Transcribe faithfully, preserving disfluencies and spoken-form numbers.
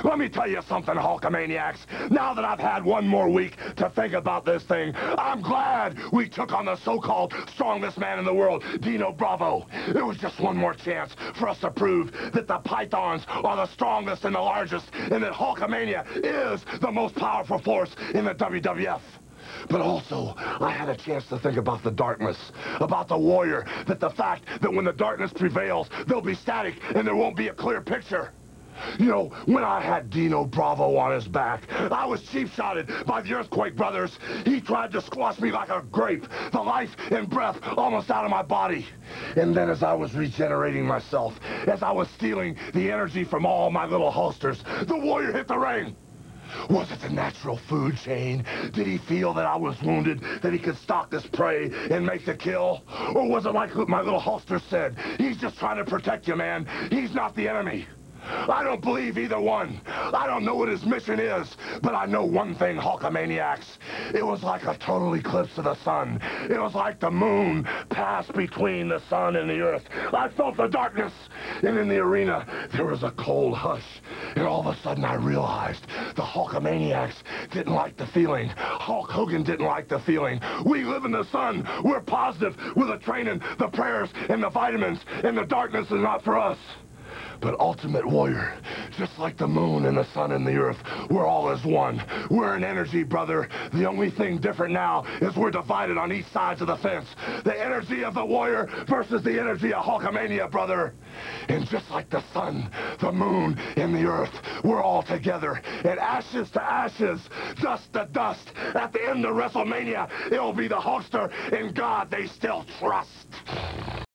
Let me tell you something, Hulkamaniacs. Now that I've had one more week to think about this thing, I'm glad we took on the so-called strongest man in the world, Dino Bravo. It was just one more chance for us to prove that the Pythons are the strongest and the largest, and that Hulkamania is the most powerful force in the W W F. But also, I had a chance to think about the darkness, about the warrior, that the fact that when the darkness prevails, there'll be static and there won't be a clear picture. You know, when I had Dino Bravo on his back, I was cheap-shotted by the Earthquake Brothers. He tried to squash me like a grape, the life and breath almost out of my body. And then as I was regenerating myself, as I was stealing the energy from all my little holsters, the warrior hit the ring. Was it the natural food chain? Did he feel that I was wounded, that he could stalk this prey and make the kill? Or was it like my little holster said, he's just trying to protect you, man. He's not the enemy. I don't believe either one. I don't know what his mission is, but I know one thing, Hulkamaniacs. It was like a total eclipse of the sun. It was like the moon passed between the sun and the earth. I felt the darkness, and in the arena, there was a cold hush. And all of a sudden, I realized the Hulkamaniacs didn't like the feeling. Hulk Hogan didn't like the feeling. We live in the sun. We're positive with the training, the prayers, and the vitamins, and the darkness is not for us. But Ultimate Warrior, just like the moon and the sun and the earth, we're all as one. We're an energy, brother. The only thing different now is we're divided on each sides of the fence. The energy of the warrior versus the energy of Hulkamania, brother. And just like the sun, the moon, and the earth, we're all together. And ashes to ashes, dust to dust. At the end of WrestleMania, it'll be the Hulkster and God they still trust.